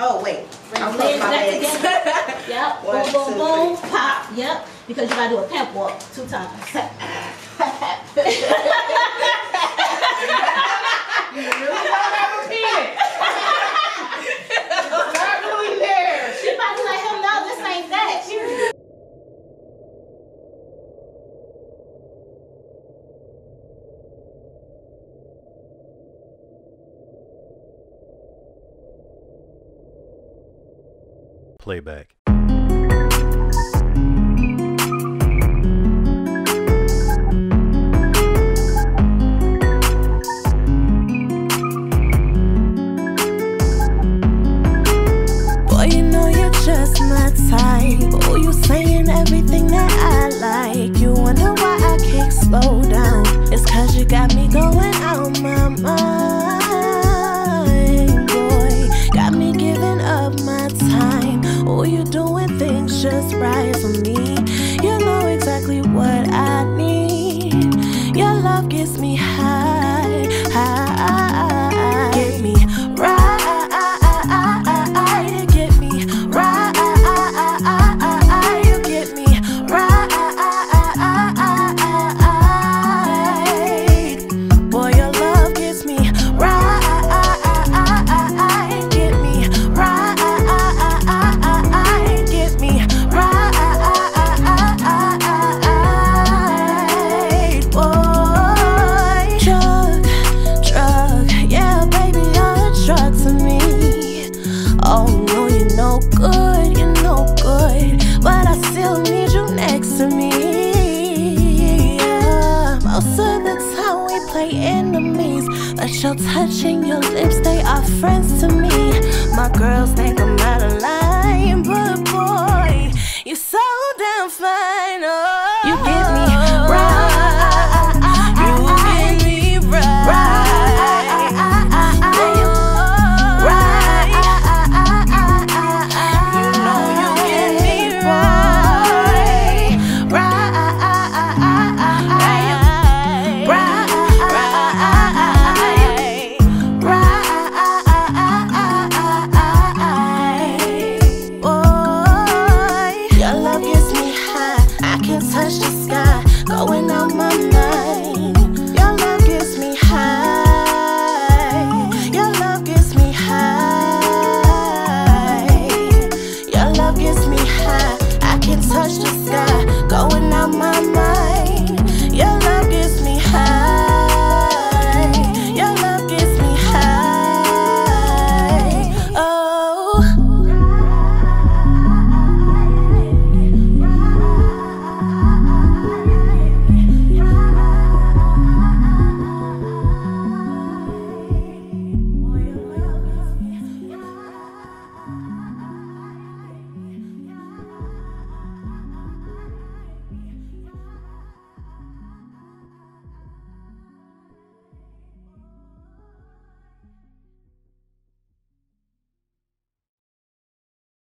Oh wait, I'm legs my back legs. together. Yep. One, Boom, boom, two, boom. three. Pop. Yep. Because you gotta do a pimp walk 2 times. You really don't have a penis. It's not really there. She about to let him know this ain't that. Playback. Boy, you know you're just my type. Oh, you saying everything that I like. You wonder why I can't slow down. It's cause you got me going out my mind, boy. Got me giving up my time. Oh, you doing things just right for me. You know exactly what I need. Your love gets me high, high. Get me right. Get me right. You get me right. Boy, your love gets me right. Get me right. Get me right. Boy, drug, yeah, baby, you're a drug to me. Oh no, you're no good, but I still need you next to me. Yeah. Most of the time we play enemies, but your touch and your lips, they are friends to me. My girl's